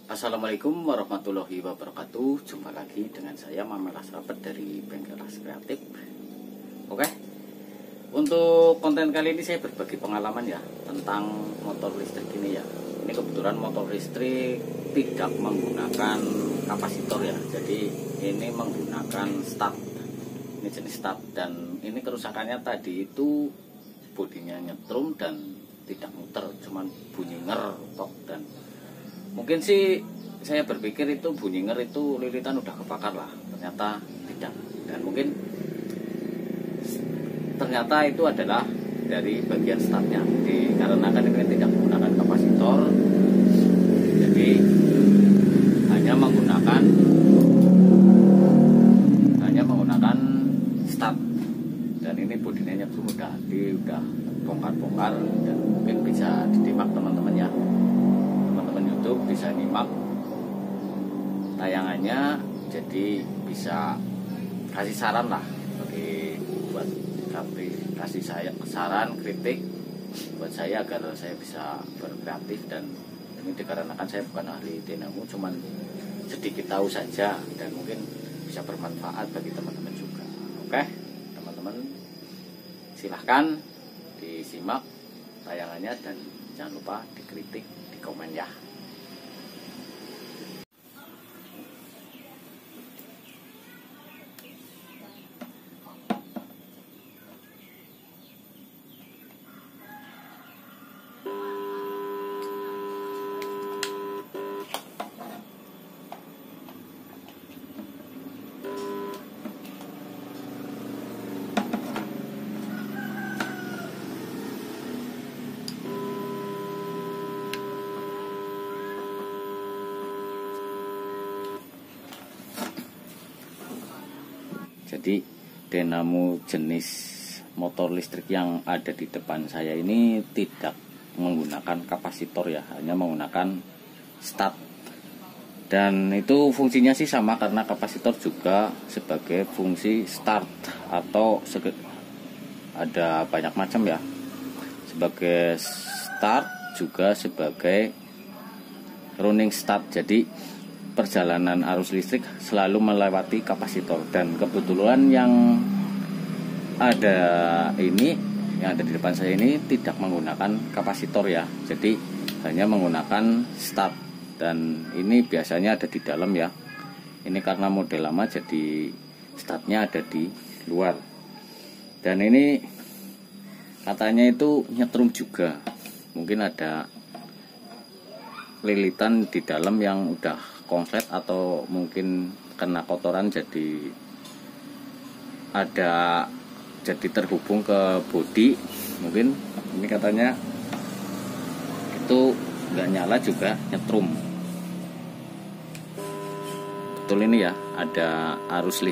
Assalamualaikum warahmatullahi wabarakatuh. Jumpa lagi dengan saya Mamelas Rapet dari Bengkel Las Kreatif. Oke, untuk konten kali ini saya berbagi pengalaman ya tentang motor listrik ini ya. Ini kebetulan motor listrik tidak menggunakan kapasitor ya. Jadi ini menggunakan start. Ini jenis start, dan ini kerusakannya tadi itu bodinya nyetrum dan tidak muter, cuman bunyi nger tok. Dan mungkin sih saya berpikir itu bunyi nger itu lilitan udah kebakar lah, ternyata tidak. Dan mungkin ternyata itu adalah dari bagian startnya, dikarenakan ini tidak menggunakan kapasitor, jadi hanya menggunakan start. Dan ini bodinya nyetrum udah bongkar-bongkar, dan mungkin bisa ditimak teman-teman ya, teman-teman YouTube bisa nyimak tayangannya, jadi bisa kasih saran lah buat kasih saya saran kritik buat saya agar saya bisa berkreatif. Dan ini dikarenakan saya bukan ahli dinamo, cuman sedikit tahu saja, dan mungkin bisa bermanfaat bagi teman-teman juga. Oke teman-teman, silahkan disimak tayangannya dan jangan lupa dikritik di komen ya. Jadi dinamo jenis motor listrik yang ada di depan saya ini tidak menggunakan kapasitor ya, hanya menggunakan start. Dan itu fungsinya sih sama, karena kapasitor juga sebagai fungsi start atau ada banyak macam ya. Sebagai start juga sebagai running start. Jadi perjalanan arus listrik selalu melewati kapasitor, dan kebetulan yang ada di depan saya ini tidak menggunakan kapasitor ya, jadi hanya menggunakan start. Dan ini biasanya ada di dalam ya, ini karena model lama jadi startnya ada di luar. Dan ini katanya itu nyetrum juga, mungkin ada lilitan di dalam yang udah konslet, atau mungkin kena kotoran jadi terhubung ke bodi. Mungkin ini katanya itu nggak nyala juga nyetrum. Betul ini ya, ada arus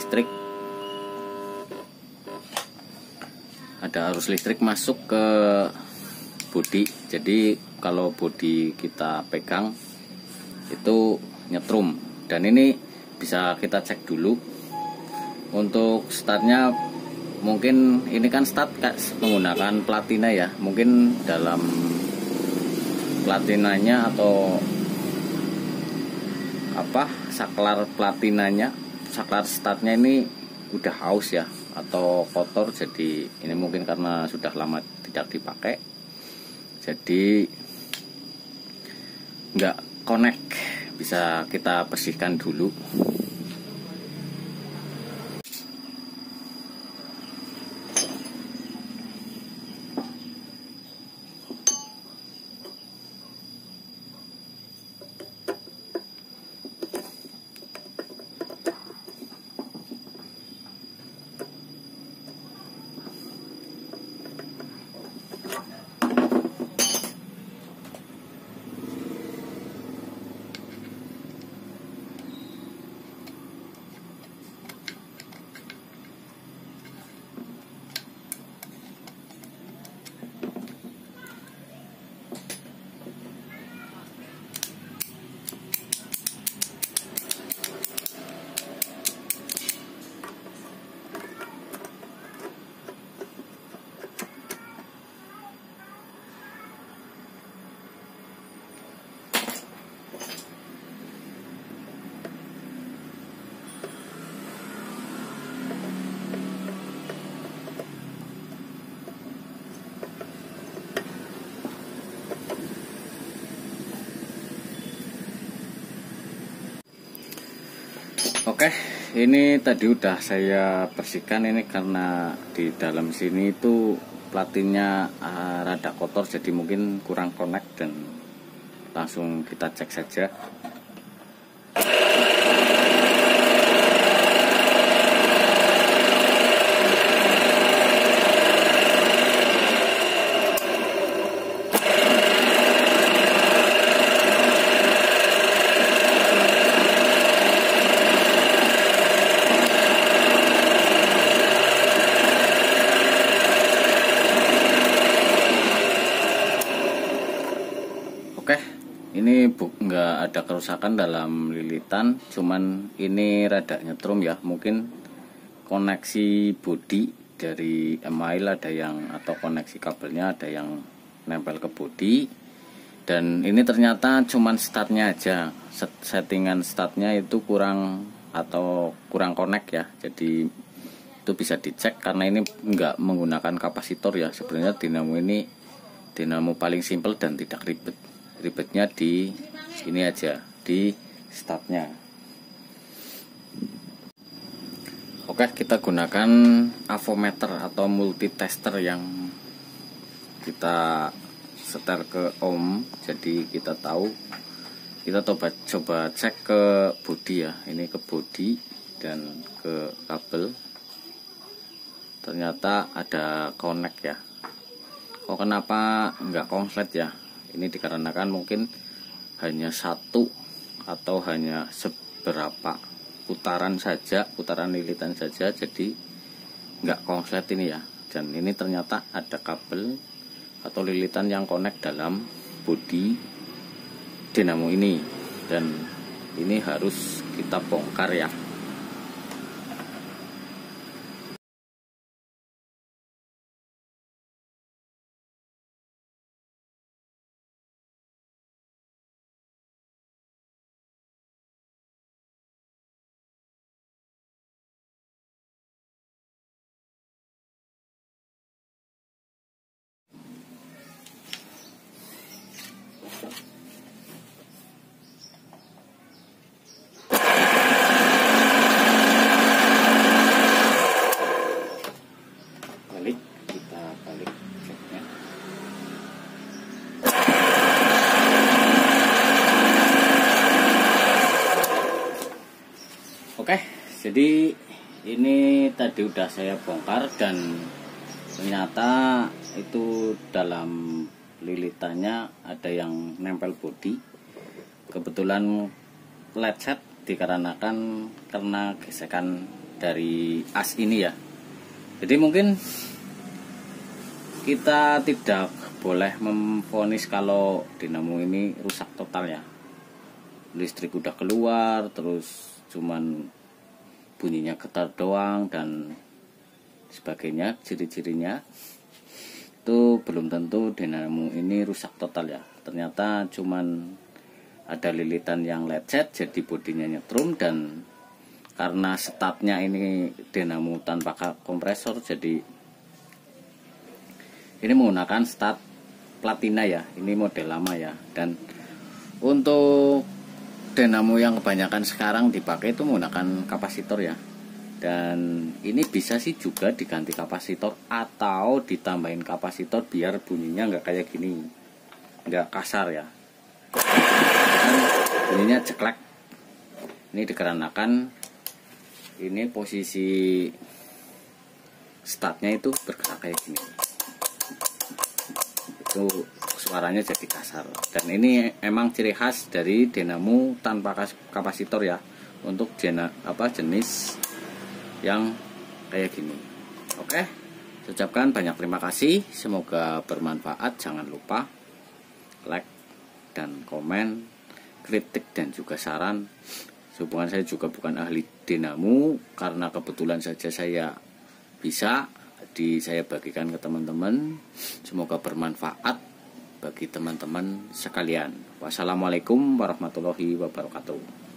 listrik masuk ke bodi. Jadi kalau bodi kita pegang itu nyetrum. Dan ini bisa kita cek dulu. Untuk startnya, mungkin ini kan start menggunakan platina ya, mungkin dalam platinanya atau saklar platinanya, saklar startnya ini udah haus ya, atau kotor. Jadi ini mungkin karena sudah lama tidak dipakai, jadi nggak connect. Bisa kita bersihkan dulu. Oke, ini tadi udah saya bersihkan ini karena di dalam sini itu platinnya rada kotor, jadi mungkin kurang connect, dan langsung kita cek saja. Oke, ini nggak ada kerusakan dalam lilitan, cuman ini rada nyetrum ya. Mungkin koneksi bodi dari email ada yang, atau koneksi kabelnya ada yang nempel ke bodi. Dan ini ternyata cuman startnya aja, settingan startnya itu kurang atau kurang connect ya. Jadi itu bisa dicek karena ini nggak menggunakan kapasitor ya. Sebenarnya dinamo ini dinamo paling simple dan tidak ribet. Ribetnya di ini aja, di startnya. Oke, kita gunakan avometer atau multitester yang kita setel ke ohm. Jadi kita tahu, kita coba cek ke bodi ya. Ini ke bodi dan ke kabel. Ternyata ada connect ya. Kok kenapa nggak konslet ya? Ini dikarenakan mungkin hanya satu atau hanya seberapa putaran saja, putaran lilitan saja, jadi nggak konslet ini ya. Dan ini ternyata ada kabel atau lilitan yang connect dalam bodi dinamo ini, dan ini harus kita bongkar ya. Kita balik ceknya. Oke, jadi ini tadi udah saya bongkar dan ternyata itu dalam lilitannya ada yang nempel bodi. Kebetulan lecet dikarenakan karena gesekan dari as ini ya. Jadi mungkin kita tidak boleh memvonis kalau dinamo ini rusak total ya. Listrik udah keluar, terus cuman bunyinya getar doang dan sebagainya, ciri-cirinya itu belum tentu dinamo ini rusak total ya. Ternyata cuman ada lilitan yang lecet, jadi bodinya nyetrum, dan karena startnya ini dinamo tanpa kompresor, jadi ini menggunakan start platina ya. Ini model lama ya. Dan untuk dinamo yang kebanyakan sekarang dipakai itu menggunakan kapasitor ya. Dan ini bisa sih juga diganti kapasitor atau ditambahin kapasitor biar bunyinya nggak kayak gini, nggak kasar ya. Dan bunyinya ceklek. Ini dikarenakan ini posisi startnya itu bergerak kayak gini, itu suaranya jadi kasar. Dan ini emang ciri khas dari dinamo tanpa kapasitor ya, untuk jenis yang kayak gini. Oke, saya ucapkan banyak terima kasih, semoga bermanfaat. Jangan lupa like dan komen, kritik dan juga saran. Hubungan saya juga bukan ahli dinamo, karena kebetulan saja saya bisa, saya bagikan ke teman-teman. Semoga bermanfaat bagi teman-teman sekalian. Wassalamualaikum warahmatullahi wabarakatuh.